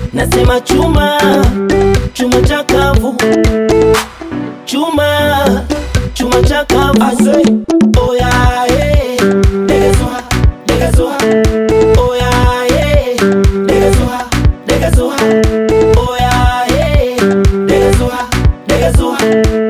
Nasema chuma, chuma chakavu, chuma, chuma chakavu. I say, oh yeah, yeah, legezwa, legezwa. Oh yeah, yeah, legezwa, legezwa. Oh yeah, yeah, legezwa, legezwa.